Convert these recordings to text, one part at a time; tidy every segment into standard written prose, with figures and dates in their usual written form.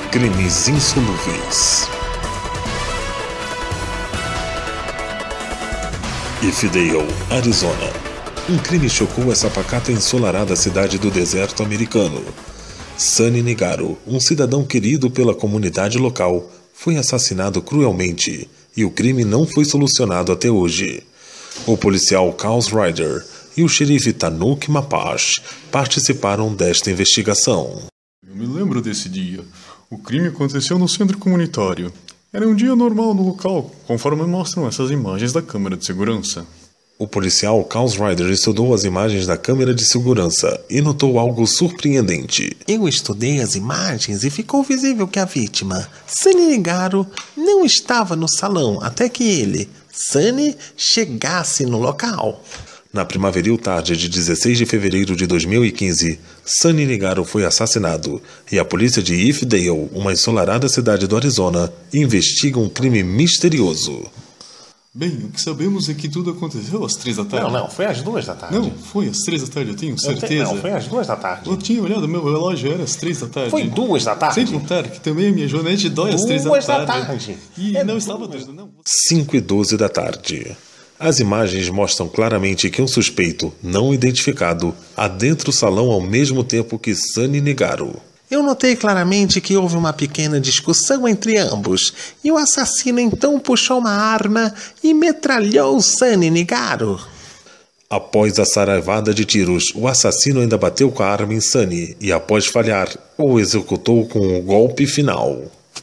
Crimes insolúveis. Ifdale, Arizona. Um crime chocou essa pacata e ensolarada cidade do deserto americano. Sonny Nigaro, um cidadão querido pela comunidade local, foi assassinado cruelmente e o crime não foi solucionado até hoje. O policial Carl Ryder e o xerife Tanuk Mapash participaram desta investigação. Eu me lembro desse dia. O crime aconteceu no centro comunitário. Era um dia normal no local, conforme mostram essas imagens da câmera de segurança. O policial Carl Ryder estudou as imagens da câmera de segurança e notou algo surpreendente. Eu estudei as imagens e ficou visível que a vítima, Sonny Nigaro, não estava no salão até que ele, Sonny, chegasse no local. Na primaveril tarde de 16 de fevereiro de 2015, Sonny Nigaro foi assassinado e a polícia de Ifdale, uma ensolarada cidade do Arizona, investiga um crime misterioso. Bem, o que sabemos é que tudo aconteceu às 3 da tarde. Não, foi às 2 da tarde. Não, foi às 3 da tarde, eu tenho certeza. Não, foi às 2 da tarde. Eu tinha olhado meu relógio, era às 3 da tarde. Foi 2 da tarde. Sem contar que também a minha joanete dói às 3 da tarde. 2 da tarde. E não estava doendo, não. 5:12 da tarde. As imagens mostram claramente que um suspeito, não identificado, adentra o salão ao mesmo tempo que Sonny Nigaro. Eu notei claramente que houve uma pequena discussão entre ambos, e o assassino então puxou uma arma e metralhou Sonny Nigaro. Após a saraivada de tiros, o assassino ainda bateu com a arma em Sonny e, após falhar, o executou com o golpe final.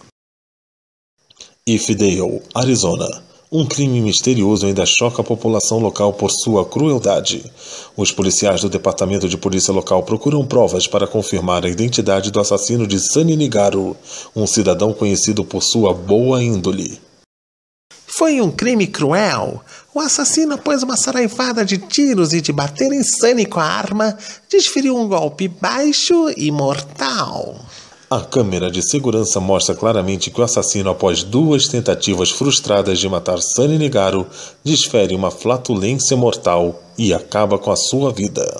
Ifdale, Arizona. Um crime misterioso ainda choca a população local por sua crueldade. Os policiais do Departamento de Polícia Local procuram provas para confirmar a identidade do assassino de Sonny Nigaro, um cidadão conhecido por sua boa índole. Foi um crime cruel. O assassino, após uma saraivada de tiros e de bater em Sonny com a arma, desferiu um golpe baixo e mortal. A câmera de segurança mostra claramente que o assassino, após 2 tentativas frustradas de matar Sonny Nigaro, desfere uma flatulência mortal e acaba com a sua vida.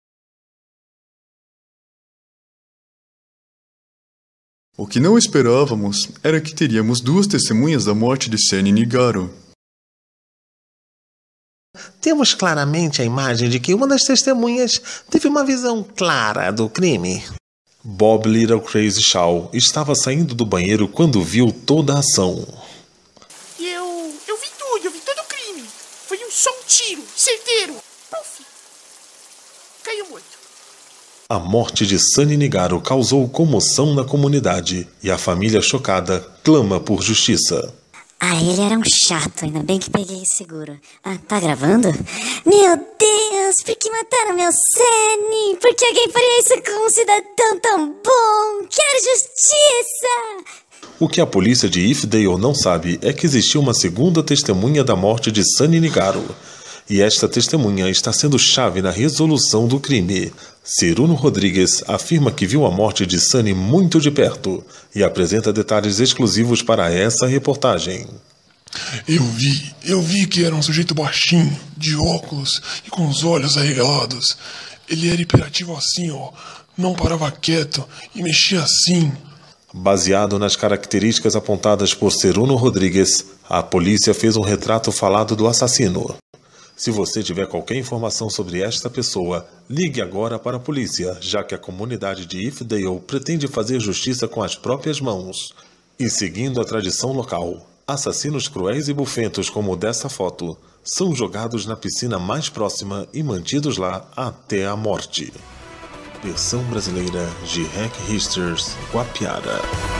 O que não esperávamos era que teríamos 2 testemunhas da morte de Sonny Nigaro. Temos claramente a imagem de que uma das testemunhas teve uma visão clara do crime. Bob Little Crazy Shaw estava saindo do banheiro quando viu toda a ação. Eu vi todo o crime. Foi só um tiro, certeiro. Puf! Caiu morto. A morte de Sonny Nigaro causou comoção na comunidade e a família chocada clama por justiça. Ele era um chato, ainda bem que peguei seguro. Tá gravando? Meu Deus, por que mataram meu Sonny? Por que alguém faria isso com um cidadão tão bom? Quero justiça! O que a polícia de Ifdale não sabe é que existiu uma segunda testemunha da morte de Sonny Nigaro. E esta testemunha está sendo chave na resolução do crime. Ceruno Rodrigues afirma que viu a morte de Sonny muito de perto e apresenta detalhes exclusivos para essa reportagem. Eu vi que era um sujeito baixinho, de óculos e com os olhos arregalados. Ele era hiperativo assim, não parava quieto e mexia assim. Baseado nas características apontadas por Ceruno Rodrigues, a polícia fez um retrato falado do assassino. Se você tiver qualquer informação sobre esta pessoa, ligue agora para a polícia, já que a comunidade de Ifdale pretende fazer justiça com as próprias mãos. E seguindo a tradição local, assassinos cruéis e bufentos como o dessa foto são jogados na piscina mais próxima e mantidos lá até a morte. Versão brasileira de Hack Histers Guapiara.